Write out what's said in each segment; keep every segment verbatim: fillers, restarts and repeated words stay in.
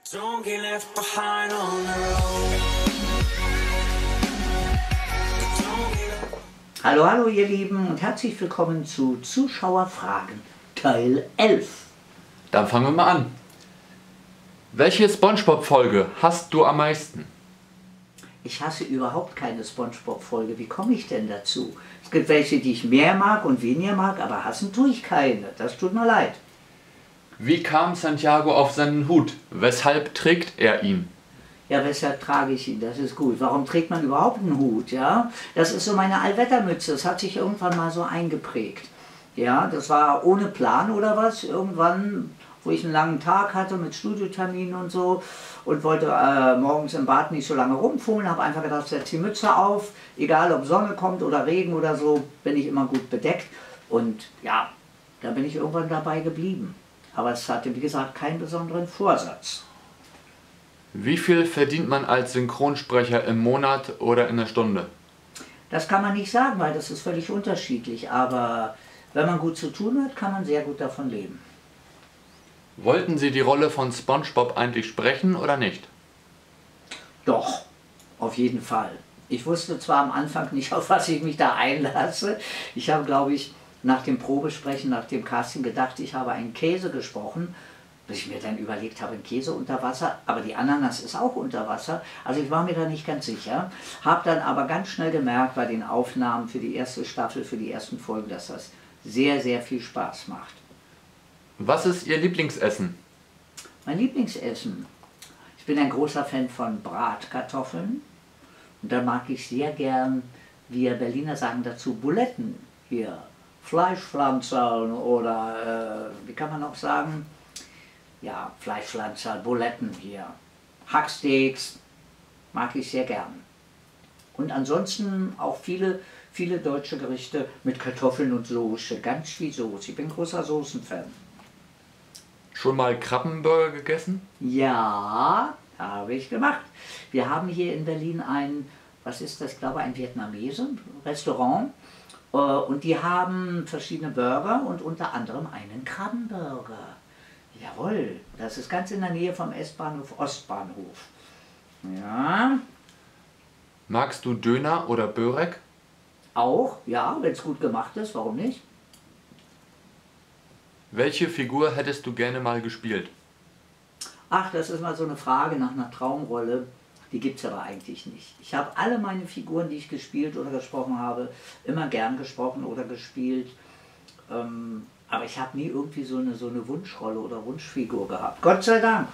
Don't get left behind on the road. Hallo, hallo ihr Lieben und herzlich willkommen zu Zuschauerfragen Teil elf. Dann fangen wir mal an. Welche SpongeBob-Folge hasst du am meisten? Ich hasse überhaupt keine SpongeBob-Folge. Wie komme ich denn dazu? Es gibt welche, die ich mehr mag und weniger mag, aber hassen tue ich keine. Das tut mir leid. Wie kam Santiago auf seinen Hut? Weshalb trägt er ihn? Ja, weshalb trage ich ihn? Das ist gut. Warum trägt man überhaupt einen Hut? Ja, das ist so meine Allwettermütze. Das hat sich irgendwann mal so eingeprägt. Ja, das war ohne Plan oder was. Irgendwann, wo ich einen langen Tag hatte mit Studioterminen und so und wollte äh, morgens im Bad nicht so lange rumfummeln, habe einfach gedacht, setz die Mütze auf. Egal, ob Sonne kommt oder Regen oder so, bin ich immer gut bedeckt. Und ja, da bin ich irgendwann dabei geblieben. Aber es hatte, wie gesagt, keinen besonderen Vorsatz. Wie viel verdient man als Synchronsprecher im Monat oder in der Stunde? Das kann man nicht sagen, weil das ist völlig unterschiedlich. Aber wenn man gut zu tun hat, kann man sehr gut davon leben. Wollten Sie die Rolle von SpongeBob eigentlich sprechen oder nicht? Doch, auf jeden Fall. Ich wusste zwar am Anfang nicht, auf was ich mich da einlasse. Ich habe, glaube ich, nach dem Probesprechen, nach dem Casting gedacht, ich habe einen Käse gesprochen, bis ich mir dann überlegt habe, ein Käse unter Wasser, aber die Ananas ist auch unter Wasser, also ich war mir da nicht ganz sicher, habe dann aber ganz schnell gemerkt bei den Aufnahmen für die erste Staffel, für die ersten Folgen, dass das sehr, sehr viel Spaß macht. Was ist Ihr Lieblingsessen? Mein Lieblingsessen? Ich bin ein großer Fan von Bratkartoffeln und dann mag ich sehr gern, wir Berliner sagen dazu, Buletten hier. Fleischpflanzerl oder äh, wie kann man auch sagen, ja, Fleischpflanzerl, Buletten hier, Hacksteaks, mag ich sehr gern. Und ansonsten auch viele, viele deutsche Gerichte mit Kartoffeln und Soße, ganz viel Soße. Ich bin großer Soßenfan. Schon mal Krabbenburger gegessen? Ja, habe ich gemacht. Wir haben hier in Berlin ein, was ist das, ich glaube ein Vietnamese Restaurant. Und die haben verschiedene Burger und unter anderem einen Krabbenburger. Jawohl, das ist ganz in der Nähe vom S-Bahnhof Ostbahnhof. Ja. Magst du Döner oder Börek? Auch, ja, wenn es gut gemacht ist, warum nicht? Welche Figur hättest du gerne mal gespielt? Ach, das ist mal so eine Frage nach einer Traumrolle. Die gibt es aber eigentlich nicht. Ich habe alle meine Figuren, die ich gespielt oder gesprochen habe, immer gern gesprochen oder gespielt. Ähm, aber ich habe nie irgendwie so eine, so eine Wunschrolle oder Wunschfigur gehabt. Gott sei Dank.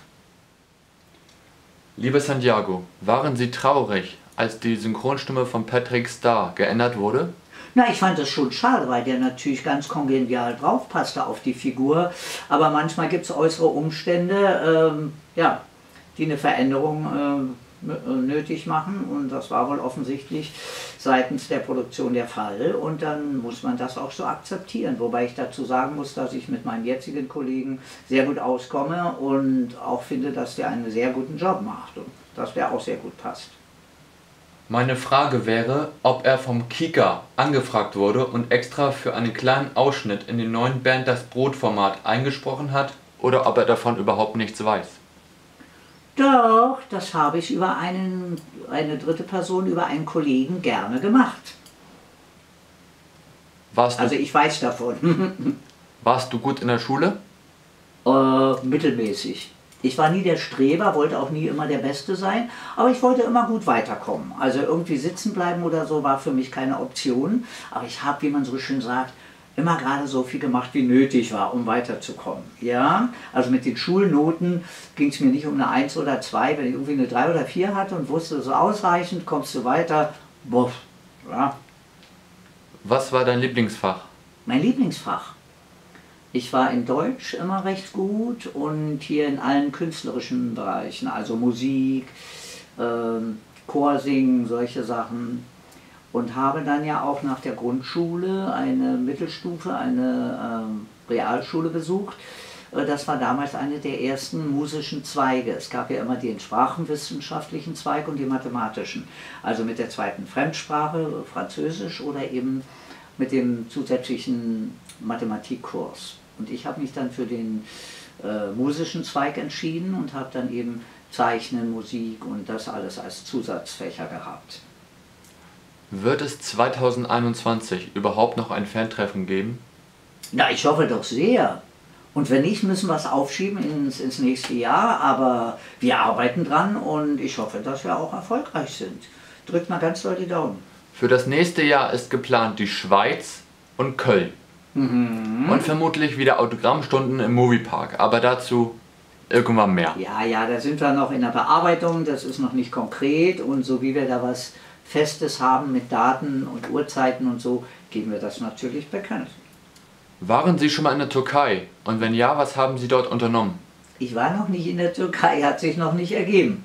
Liebe Santiago, waren Sie traurig, als die Synchronstimme von Patrick Star geändert wurde? Na, ich fand das schon schade, weil der natürlich ganz kongenial draufpasste auf die Figur. Aber manchmal gibt es äußere Umstände, ähm, ja, die eine Veränderung ähm, nötig machen und das war wohl offensichtlich seitens der Produktion der Fall und dann muss man das auch so akzeptieren, wobei ich dazu sagen muss, dass ich mit meinen jetzigen Kollegen sehr gut auskomme und auch finde, dass der einen sehr guten Job macht und dass der auch sehr gut passt. Meine Frage wäre, ob er vom Kika angefragt wurde und extra für einen kleinen Ausschnitt in den neuen Bernd das Brot-Format eingesprochen hat oder ob er davon überhaupt nichts weiß. Doch, das habe ich über einen, eine dritte Person, über einen Kollegen gerne gemacht. Warst du, also ich weiß davon. warst du gut in der Schule? Äh, mittelmäßig. Ich war nie der Streber, wollte auch nie immer der Beste sein, aber ich wollte immer gut weiterkommen. Also irgendwie sitzen bleiben oder so war für mich keine Option. Aber ich habe, wie man so schön sagt, immer gerade so viel gemacht, wie nötig war, um weiterzukommen. Ja, also mit den Schulnoten ging es mir nicht um eine eins oder zwei, wenn ich irgendwie eine drei oder vier hatte und wusste, so ausreichend, kommst du weiter, boah, ja. Was war dein Lieblingsfach? Mein Lieblingsfach? Ich war in Deutsch immer recht gut und hier in allen künstlerischen Bereichen, also Musik, ähm, Chorsingen, solche Sachen. Und habe dann ja auch nach der Grundschule eine Mittelstufe, eine ähm, Realschule besucht. Das war damals eine der ersten musischen Zweige. Es gab ja immer den sprachenwissenschaftlichen Zweig und die mathematischen. Also mit der zweiten Fremdsprache, Französisch oder eben mit dem zusätzlichen Mathematikkurs. Und ich habe mich dann für den äh, musischen Zweig entschieden und habe dann eben Zeichnen, Musik und das alles als Zusatzfächer gehabt. Wird es zweitausendeinundzwanzig überhaupt noch ein Fantreffen geben? Na, ich hoffe doch sehr. Und wenn nicht, müssen wir es aufschieben ins, ins nächste Jahr, aber wir arbeiten dran und ich hoffe, dass wir auch erfolgreich sind. Drückt mal ganz doll die Daumen. Für das nächste Jahr ist geplant die Schweiz und Köln. Mhm. Und vermutlich wieder Autogrammstunden im Moviepark, aber dazu irgendwann mehr. Ja, ja, da sind wir noch in der Bearbeitung, das ist noch nicht konkret und so wie wir da was Festes haben mit Daten und Uhrzeiten und so, geben wir das natürlich bekannt. Waren Sie schon mal in der Türkei? Und wenn ja, was haben Sie dort unternommen? Ich war noch nicht in der Türkei, hat sich noch nicht ergeben.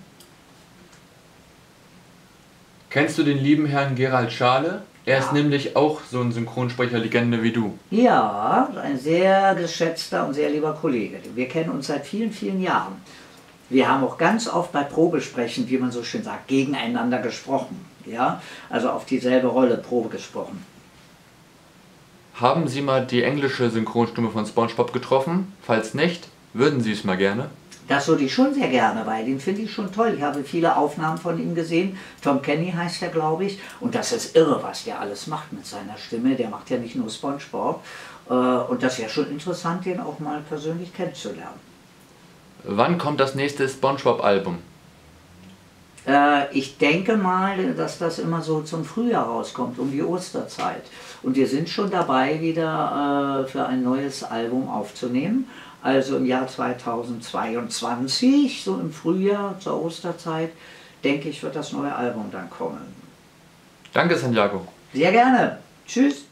Kennst du den lieben Herrn Gerald Schale? Er ist Ja. nämlich auch so ein Synchronsprecher-Legende wie du. Ja, ein sehr geschätzter und sehr lieber Kollege. Wir kennen uns seit vielen, vielen Jahren. Wir haben auch ganz oft bei Probesprechen, wie man so schön sagt, gegeneinander gesprochen. Ja? Also auf dieselbe Rolle Probe gesprochen. Haben Sie mal die englische Synchronstimme von SpongeBob getroffen? Falls nicht, würden Sie es mal gerne? Das würde ich schon sehr gerne, weil den finde ich schon toll. Ich habe viele Aufnahmen von ihm gesehen. Tom Kenny heißt er, glaube ich. Und das ist irre, was der alles macht mit seiner Stimme. Der macht ja nicht nur SpongeBob. Äh, Und das wäre schon interessant, den auch mal persönlich kennenzulernen. Wann kommt das nächste SpongeBob-Album? Äh, Ich denke mal, dass das immer so zum Frühjahr rauskommt, um die Osterzeit. Und wir sind schon dabei, wieder äh, für ein neues Album aufzunehmen. Also im Jahr zweitausendzweiundzwanzig, so im Frühjahr zur Osterzeit, denke ich, wird das neue Album dann kommen. Danke, Santiago. Sehr gerne. Tschüss.